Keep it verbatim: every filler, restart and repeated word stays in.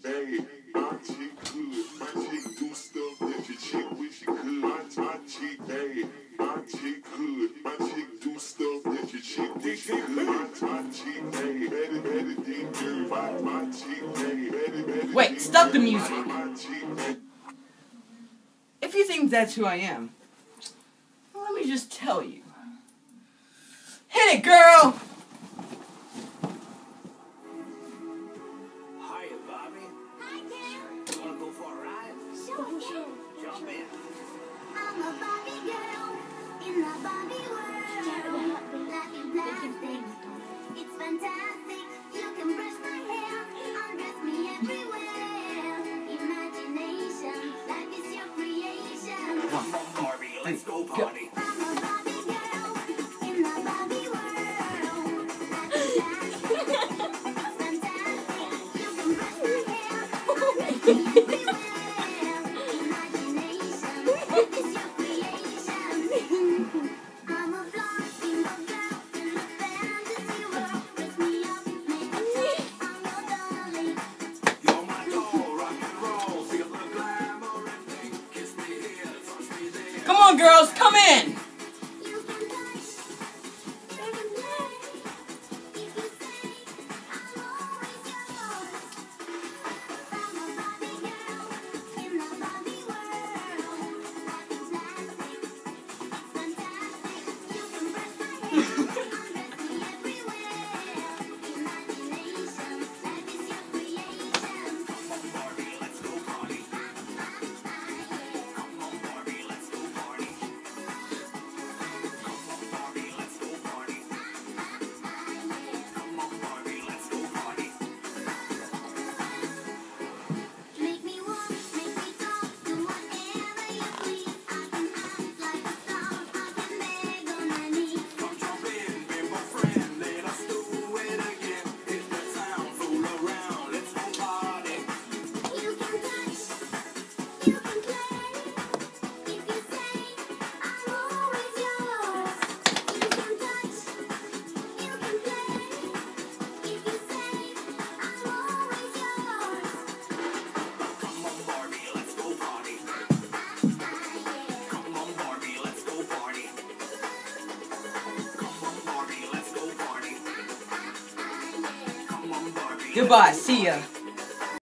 Hey, my chick good. My chick do stuff that your chick wish she could. My, my chick, hey, my chick good. My chick do stuff that your chick wish she could. My, my chick, hey, better, better than you. My, my chick, hey, better, better. Wait, stop the music. My chick, hey. If you think that's who I am, let me just tell you. Hit it, girl! Hiya, Bobby. Hi, Ken. Wanna go for a ride? Sure, Ken. Jump in. I'm a Barbie girl in the Barbie world. Life is plastic. It's fantastic. You can brush my hair, undress me everywhere. Imagination, life is your creation. Come on, Barbie, let's go party. I'm a Barbie girl in the Barbie world. Life is plastic. It's fantastic. You can brush my hair, undress me everywhere. Imagination, life is your creation. I'm a blonde single girl in the fantasy world. Dress me up, make me feel I'm your darling. You're my doll, rock and roll. Feel the glamour and thing. Kiss me here, touch me there. Come on, girls, come in! You can touch, you can play. If you say I'm always yours. I'm a Barbie girl in the Barbie world. Life is plastic, it's fantastic. You can brush my hair, undress me everywhere. Imagination, life is your creation. Come on, Barbie, let's go party. Come on, Barbie, let's go party. Come on, Barbie, let's go party. Come on, Barbie, let's go party. Make me walk, make me talk, do whatever you please. I can act like a star, I can beg on my knees. Come jump in, be my friend. Let us do it again. Hit the town, fool around. Let's go party. You can touch, you can play. If you say I'm always yours. You can touch, you can play. If you say I'm always yours. Come on, Barbie, let's go party. Come on, Barbie, let's go party. Come on, Barbie, let's go party. Come on, Barbie. Goodbye, see ya.